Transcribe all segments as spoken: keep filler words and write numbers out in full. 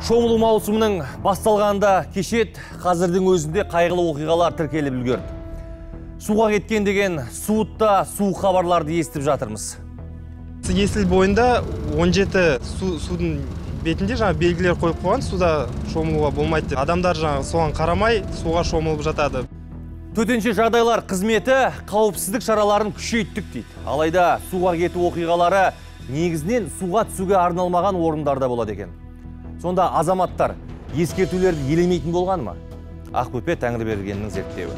Шомылу маусымының басталғанда кешет, қазірдің өзінде қайғылы оқиғалар тіркеліп үлгерді. Суға кеткен деген суытта суық хабарларды естіп жатырмыз. Есіл бойында он жеті су, судың бетінде жаңа белгілер қойып қойған, суда шомылуға болмайды. Адамдар жаңа соған қарамай суға шомылып жатады. Төтенше жағдайлар қызметі қауіпсіздік шараларын күшейттік дейді. Алайда суға кету оқиғалары негізінен суға түсуге арналмаған орындарда болады екен. Сонда азаматтар ескертулерді елемейтін болған ма? Ақбөпе Тәңірбергеннің зерттеуі.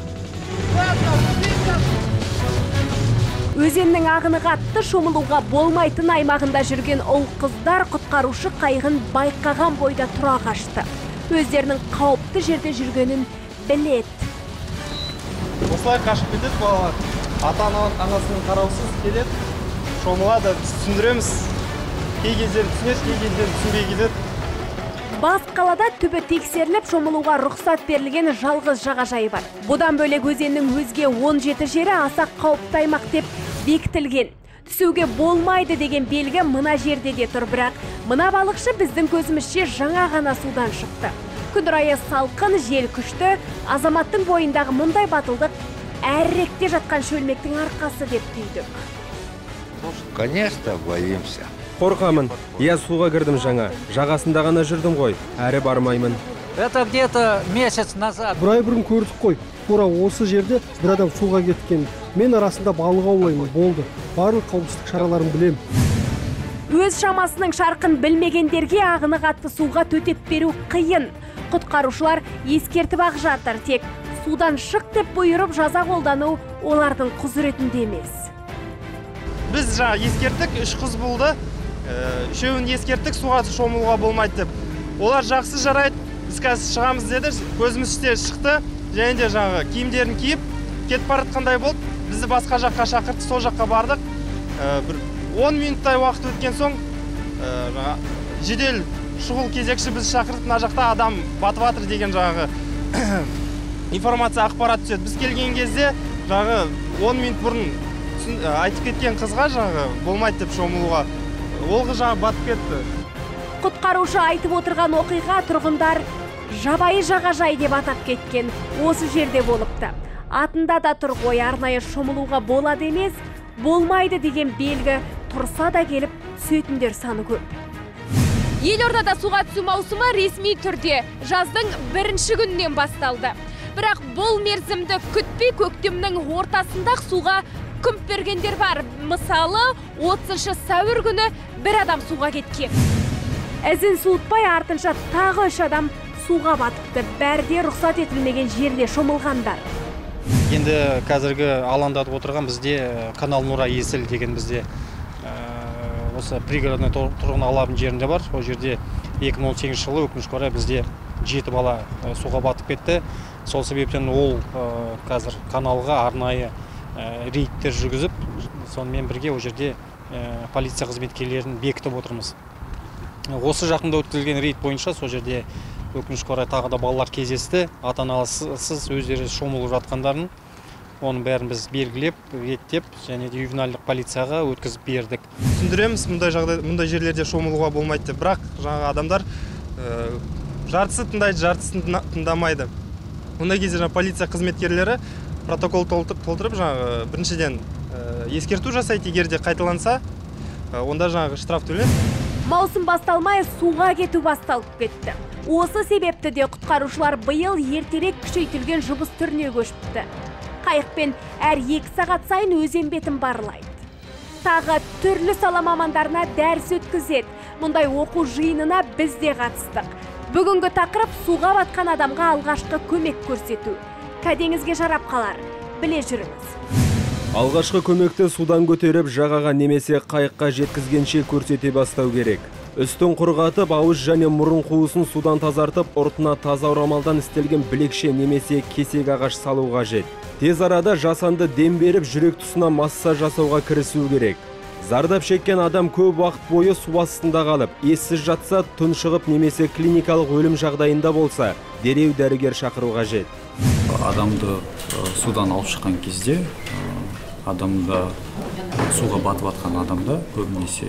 Өзеннің ағыны қатты шомылуға болмайтын аймағында жүрген ұл қыздар құтқарушы қайығын байқаған бойда тұра қашты. Өздерінің қауіпті жерде жүргенін біледі. Осылай қашып кетеді балалар. Ата-анасының қараусыз келеді, шомылады, түсіндіреміз. Кей кездері түсінеді, кей кездері түсінбей кетеді. Бас қалада түбі тексеріліп шомылуға рұқсат берілген жалғыз жағажайы бар. Бұдан бөлек өзеннің өзге он жеті жері аса қауіпті аймақ деп бекітілген. Түсуге болмайды деген белгі мына жерде де тұр, бірақ мына балықшы біздің көзімізше жаңа ғана судан шықты. Күн райы салқын, жел күшті, азаматтың бойындағы мұндай батылдық әріректе жатқан шөлмектің арқасы деп түйдік. Конечно, боимся. Қорқамын. Я суға кірдім жаңа. Жағасында ғана жүрдім ғой. Әрі бармаймын. Это где-то месяц назад. Бір ай бұрын көрдік қой. Тура осы жерде бір адам суға кеткен. Мен арасында балық аулаймын, болды. Барлық қауіпсіздік шараларын білем. Өз шамасының шарқын білмегендерге ағыны қатты суға төтеп беру қиын. Құтқарушылар ескертіп ақ жатыр, тек судан шық деп бұйырып жаза қолдану олардың құзыретінде емес. Біз жаңа ескерттік, үш қыз болды. Үшеуін ескерттік, суға шомылуға болмайды деп. Олар жақсы жарайды, біз қазір шығамыз деді, көзіміз іште шықты, және де жаңағы киімдерін киіп, кетіп баратқандай болды. Бізді басқа жаққа шақыртты, сол жаққа бардық. он минуттай уақыт өткен соң, жедел шұғыл кезекші біз шақыртып, мына жақта адам батып жатыр деген жаңағы информация, ақпарат түседі. Біз келген кезде жаңағы он минут бұрын айтып кеткен қызға жаңағы болмайды деп шомылуға. Ол қыз жаңа батып кетті. Құтқарушы айтып отырған оқиға тұрғындар жабайы жағажай деп атап кеткен осы жерде болыпты. Атында да тұр ғой, арнайы шомылуға болады емес, болмайды деген белгі тұрса да келіп түсетіндер саны көп. Елордада суға түсу маусымы ресми түрде жаздың бірінші күнінен басталды. Бірақ бұл мерзімді күтпей көктемнің ортасында суға күмп бергендер бар. Мысалы, отызыншы сәуір күні бір адам суға кеткен. Ізін суытпай артынша тағы үш адам суға батыпты. Бәрде рұқсат етілмеген жерде шомылғандар. Енді қазіргі алаңдатып отырған бізде канал Нұра Есіл деген бізде осы пригородный тұрғын алабын жерінде бар. Ол жерде екі мың он сегізінші жылы өкінішке орай бізде жеті бала суға батып кетті. Сол себептен ол қазір каналға арнайы рейдтер жүргізіп, сонымен бірге ол жерде полиция қызметкерлерін бекітіп отырмыз. Осы жақында өткізілген рейд бойынша сол жерде өкінішке орай тағы да балалар кездесті. Ата-анасыз өздері шомылып жатқандарын, оның бәрін біз белгілеп, реттеп, және де ювенальдық полицияға өткізіп бердік. Түсіндіреміз, мұндай жағдай, мұндай жерлерде шомылуға болмайды. Бірақ жаңа адамдар жартысы тыңдайды, жартысы тыңдамайды. Мұндай кезде жаңа полиция қызметкерлері протокол толтырып, жаңа біріншіден ескерту жасайды, егер де қайталанса, онда жаңа штраф төленеді. Маусым басталмай суға кету басталып кетті. Осы себепті де құтқарушылар биыл ертерек күшейтілген жұмыс түріне көшіпті. Қайықпен әр екі сағат сайын өзен бетін барлайды. Тағы түрлі сала мамандарына дәріс өткізеді. Мұндай оқу жиынына біз де қатыстық. Бүгінгі тақырып суға батқан адамға алғашқы көмек көрсету. Кәдеңізге жарап қалар, біле жүріңіз. Алғашқы көмекті судан көтеріп, жағаға немесе қайыққа жеткізгенше көрсете бастау керек. Үстін құрғатып, ауыз және мұрын қуысын судан тазартып, ұртына таза орамалдан істелген білекше немесе кесек ағаш салу қажет. Тез арада жасанды дем беріп, жүрек тұсына массаж жасауға кірісу керек. Зардап шеккен адам көп уақыт бойы су астында қалып, ессіз жатса, тұншығып немесе клиникалық өлім жағдайында болса, дереу дәрігер шақыру қажет. Адамды судан алып шыққан кезде, адамда суға батып атқан адамда көбінесе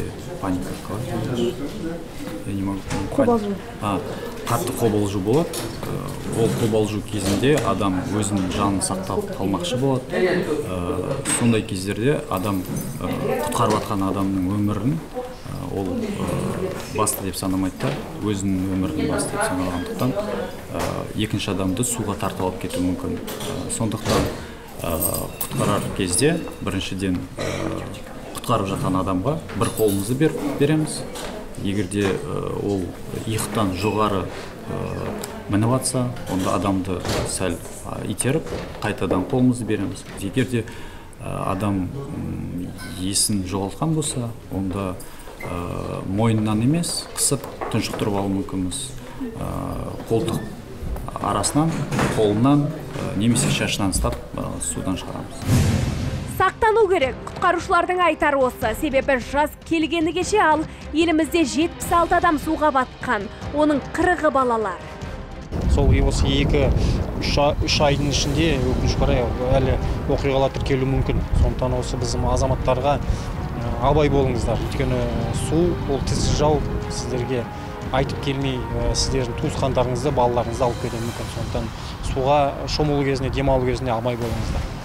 паника қалай? Я не могу. Қобалжу. А, қатты қобалжу болады. Ол қобалжу кезінде адам өзінің жанын сақтап қалмақшы болады. Сондай кездерде адам құтқарып жатқан адамның өмірін ол басты деп санамайды да, өзінің өмірін басты деп санағандықтан екінші адамды суға тартып алып кетуі мүмкін. Сондықтан құтқарар кезде біріншіден құтқарып жатқан адамға бір қолымызды береміз. Егерде ол иықтан жоғары мініп жатса, онда адамды сәл итеріп, қайтадан қолымызды береміз. Егерде адам есін жоғалтқан болса, онда мойнынан емес, қысып тұншықтырып алу мүмкінбіз. Қолтық арасынан, қолынан, немесе шашынан ұстап судан шығарамыз. Сақтану керек. Құтқарушылардың айтары осы. Себебі жаз келгені кеше, ал елімізде жетпіс алты адам суға батқан. Оның қырығы балалар. Сол осы екі үш айдың ішінде өкінішке орай әлі оқиғалар тіркелуі мүмкін. Сондықтан осы біздің азаматтарға абай болыңыздар. Өйткені су ол тілсіз жау, сіздерге айтып келмей, сіздердің туысқандарыңызды, балаларыңызды алып кетуі мүмкін. Сондықтан суға шомылу кезінде, демалу кезінде абай болыңыздар.